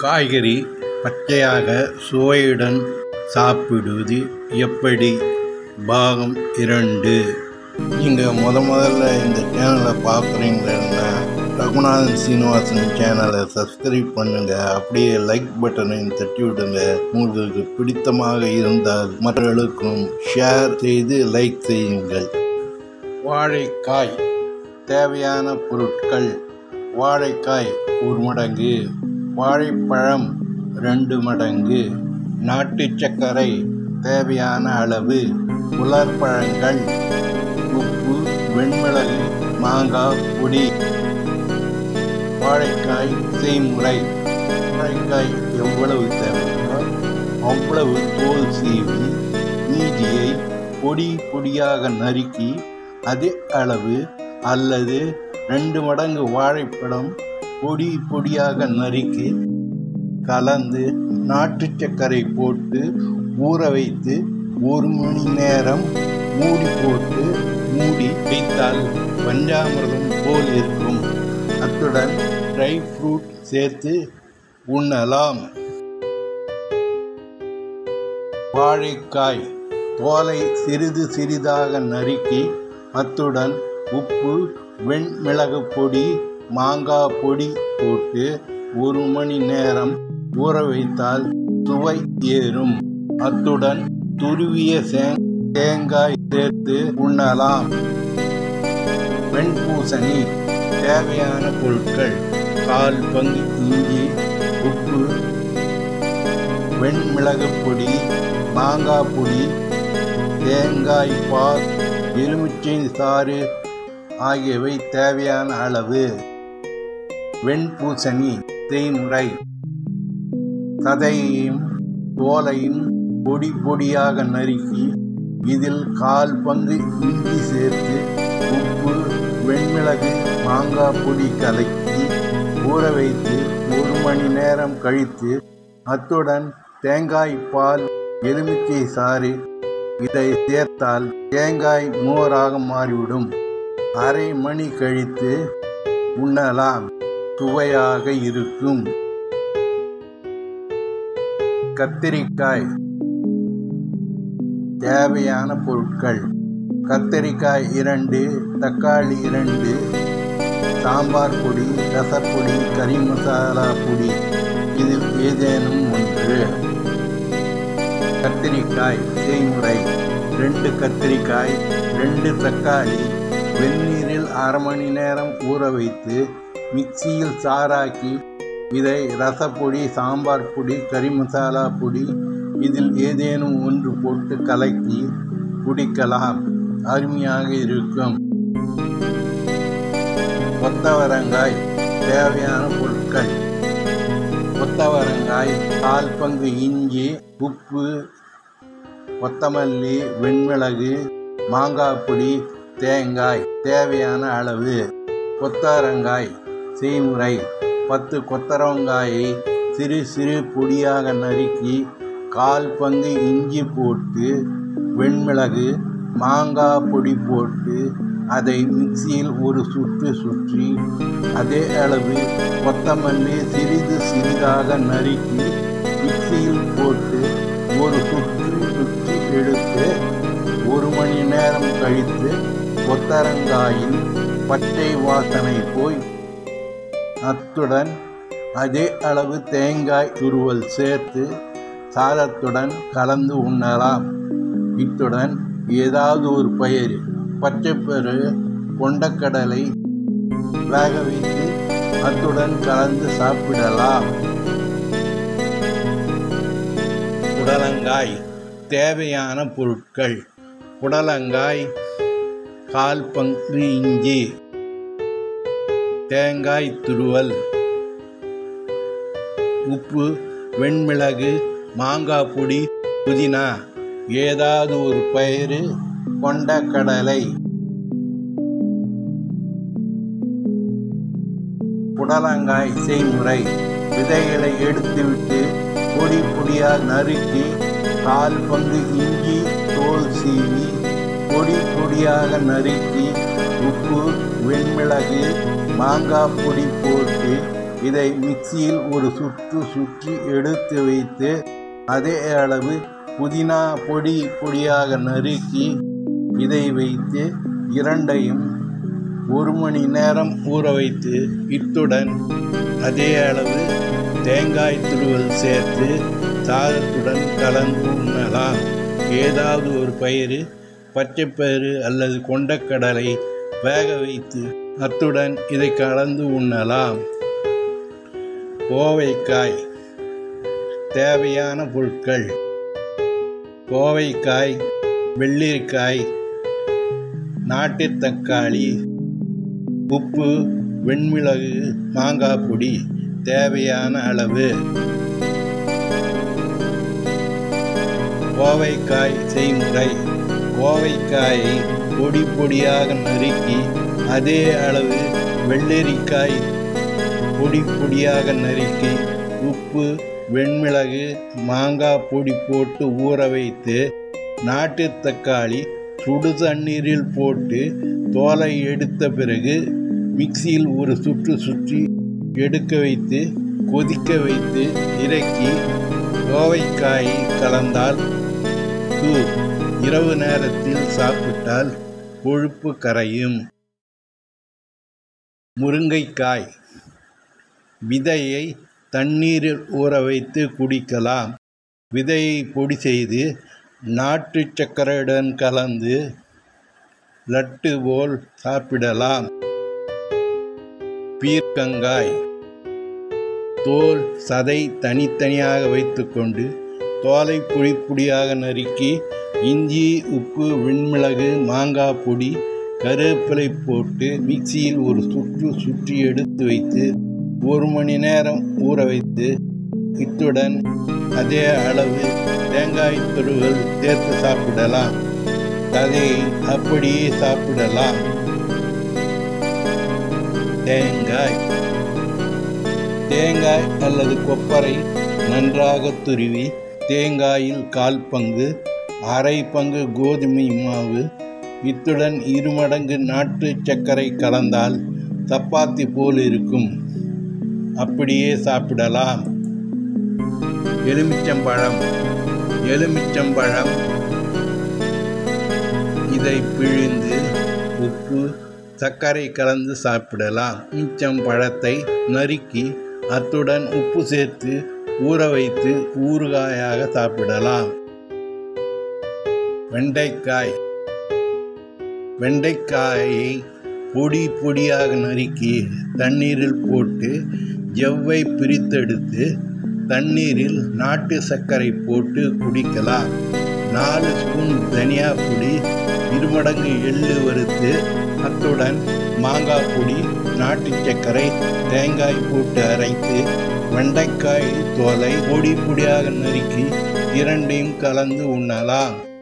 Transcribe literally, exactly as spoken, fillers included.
காய்கறி பச்சையாக சுவையுடன் சாப்பிடுவது எப்படி? பாகம் இரண்டு. நீங்கள் முத முதல்ல இந்த சேனலை பார்க்குறீங்கன்னா ரகுநாதன் சீனிவாசன் சேனலை சப்ஸ்கிரைப் பண்ணுங்கள். அப்படியே லைக் பட்டனையும் தட்டி விடுங்க. உங்களுக்கு பிடித்தமாக இருந்தால் மற்றவர்களுக்கும் ஷேர் செய்து லைக் செய்யுங்கள். வாழைக்காய் தேவையான பொருட்கள்: வாழைக்காய் ஒரு மடங்கு, வாழைப்பழம் ரெண்டு மடங்கு, நாட்டு சர்க்கரை தேவையான அளவு, உலர்பழங்கள், உப்பு, வெண்மிளகு, மாங்காய் பொடி. வாழைக்காய் செய்முறை: வாழைக்காய் எவ்வளவு தேவையோ அவ்வளவு தோல் சீவி மீதியை பொடி பொடியாக நறுக்கி அதே அளவு அல்லது ரெண்டு மடங்கு வாழைப்பழம் பொடி பொடியாக நறுக்கி கலந்து நாட்டு சர்க்கரை போட்டு ஊற வைத்து ஒரு மணி நேரம் மூடி போட்டு மூடி வைத்தால் பஞ்சாமிர்தம் போல் இருக்கும். அத்துடன் ட்ரை ஃப்ரூட் சேர்த்து உண்ணலாம். வாழைக்காய் தோலை சிறிது சிறிதாக நறுக்கி அத்துடன் உப்பு, வெண்மிளகு பொடி, மாங்காய் பொடி போட்டு ஒரு மணி நேரம் ஊற வைத்தால் சுவை ஏறும். அத்துடன் துருவிய தேங்காய் சேர்த்து உண்ணலாம். வெண்பூசணி தேவையான பொருட்கள்: கால் பங்கு இஞ்சி, உப்பு, வெண்மிளகு பொடி, மாங்காய் பொடி, தேங்காய் பால், எலுமிச்சை சாறு ஆகியவை தேவையான அளவு. வெண்பூசணி செய்முறை: சதையையும் தோலையும் பொடி பொடியாக நறுக்கி இதில் கால் பங்கு இஞ்சி சேர்த்து உப்பு, வெண்மிளகு, மாங்காய் பொடி கலக்கி ஊற வைத்து ஒரு மணி நேரம் கழித்து அத்துடன் தேங்காய் பால், எலுமிச்சை சாறு இதை சேர்த்தால் தேங்காய் மோராக மாறிவிடும். அரை மணி கழித்து உண்ணலாம். சுவையாக இருக்கும். கத்திரிக்காய் தேவையான பொருட்கள்: கத்திரிக்காய் இரண்டு, தக்காளி இரண்டு, சாம்பார் பொடி, ரசப்பொடி, கறி மசாலா பொடி இதில் ஏதேனும் ஒன்று. கத்திரிக்காய் செய்முறை: ரெண்டு கத்திரிக்காய், ரெண்டு தக்காளி வெந்நீரில் அரை மணி நேரம் ஊற வைத்து மிக்சியில் சாறாக்கி இதை ரசப்பொடி, சாம்பார் பொடி, கறி மசாலா பொடி இதில் ஏதேனும் ஒன்று போட்டு கலக்கி குடிக்கலாம். அருமையாக இருக்கும். கொத்தவரங்காய் தேவையான பொருட்கள்: கொத்தவரங்காய் கால் பங்கு இஞ்சி, உப்பு, கொத்தமல்லி, வெண்மிளகு, மாங்காய் பொடி, தேங்காய் தேவையான அளவு. கொத்தவரங்காய் செய்முறை: பத்து கொத்தவரங்காயை சிறு சிறு பொடியாக நறுக்கி கால் பங்கு இஞ்சி போட்டு வெண்மிளகு, மாங்காய் பொடி போட்டு அதை மிக்சியில் ஒரு சுற்று சுற்றி அதே அளவு கொத்தமல்லி சிறிது சிறிதாக நறுக்கி மிக்சியில் போட்டு ஒரு சுற்று சுற்றி எடுத்து ஒரு மணி நேரம் கழித்து கொத்தவரங்காயின் பச்சை வாசனை போய் அத்துடன் அதே அளவு தேங்காய் துருவல் சேர்த்து சாதத்துடன் கலந்து உண்ணலாம். இத்துடன் ஏதாவது ஒரு பயிர், பச்சைப்பயிறு, கொண்டக்கடலை வேக வைத்து அத்துடன் கலந்து சாப்பிடலாம். புடலங்காய் தேவையான பொருட்கள்: புடலங்காய் கால் பங்கு இஞ்சி, தேங்காய் துருவல், உப்பு, வெண்மிளகு, மாங்காய் பொடி, புதினா, ஏதாவது ஒரு பயிறு, கொண்டக்கடலை. புடலங்காய் செய்முறை: விதைகளை எடுத்துவிட்டு பொடி பொடியாக நறுக்கி கால் பங்கு இஞ்சி தோல் சீவி பொடி பொடியாக நறுக்கி உப்பு, வெண்மிளகு, மாங்காய் பொடி போட்டு இதை மிக்சியில் ஒரு சுற்று சுற்றி எடுத்து வைத்து அதே அளவு புதினா பொடி பொடியாக நறுக்கி இதை வைத்து இரண்டையும் ஒரு மணி நேரம் ஊற வைத்து இத்துடன் அதே அளவு தேங்காய் துருவல் சேர்த்து சாதத்துடன் கலந்து உண்ணலாம். ஏதாவது ஒரு பயிறு, பச்சைப்பயிறு அல்லது கொண்டக்கடலை வேக வைத்து அத்துடன் இதை கலந்து உண்ணலாம். கோவைக்காய். தேவையான பொருட்கள்: கோவைக்காய், வெள்ளரிக்காய், நாட்டு தக்காளி, உப்பு, வெண்மிளகு, மாங்காய் பொடி தேவையான அளவு. கோவைக்காய் செய்முறை: கோவைக்காயை பொடி பொடியாக நறுக்கி அதே அளவு வெள்ளரிக்காய் பொடி பொடியாக நறுக்கி உப்பு, வெண்மிளகு, மாங்காய் பொடி போட்டு ஊற வைத்து நாட்டு தக்காளி சுடு தண்ணீரில் போட்டு தோலை எடுத்த பிறகு மிக்சியில் ஒரு சுற்று சுற்றி எடுக்க வைத்து கொதிக்க வைத்து இறக்கி கோவைக்காயை கலந்தால் தூள். இரவு நேரத்தில் சாப்பிட்டால் கொழுப்பு கரையும். முருங்கைக்காய். விதையை தண்ணீரில் ஊற வைத்து குடிக்கலாம். விதையை பொடி செய்து நாட்டு சர்க்கரையுடன் கலந்து லட்டு போல் சாப்பிடலாம். பீர்க்கங்காய். தோல், சதை தனித்தனியாக வைத்துக்கொண்டு தோலை பொடி பொடியாக நறுக்கி இஞ்சி, உப்பு, வெண்மிளகு, மாங்காய் பொடி, கருவேப்பிலை போட்டு மிக்சியில் ஒரு சுற்று சுற்றி எடுத்து வைத்து ஒரு மணி நேரம் ஊற வைத்து இத்துடன் அதே அளவு தேங்காய் துருவல் சேர்த்து சாப்பிடலாம். அதை அப்படியே சாப்பிடலாம். தேங்காய். தேங்காய் அல்லது கொப்பரை நன்றாக துருவி தேங்காயில் கால் பங்கு, அரை பங்கு கோதுமை மாவு, இத்துடன் இருமடங்கு நாட்டு சர்க்கரை கலந்தால் சப்பாத்தி போல் இருக்கும். அப்படியே சாப்பிடலாம். எலுமிச்சம்பழம். எலுமிச்சம்பழம் இதை பிழிந்து உப்பு, சர்க்கரை கலந்து சாப்பிடலாம். எலுமிச்சம்பழத்தை நறுக்கி அத்துடன் உப்பு சேர்த்து ஊற வைத்து ஊறுகாயாக சாப்பிடலாம். வெண்டைக்காய். வெண்டைக்காயை பொடி பொடியாக நறுக்கி தண்ணீரில் போட்டு ஜவ்வை பிரித்தெடுத்து தண்ணீரில் நாட்டு சர்க்கரை போட்டு குடிக்கலாம். நாலு ஸ்பூன் தனியா பொடி, இருமடங்கு எள்ளு வறுத்து அத்துடன் மாங்காய் பொடி, நாட்டு சர்க்கரை, தேங்காய் போட்டு அரைத்து வெண்டைக்காய் தோலை பொடி பொடியாக நறுக்கி இரண்டையும் கலந்து உண்ணலாம்.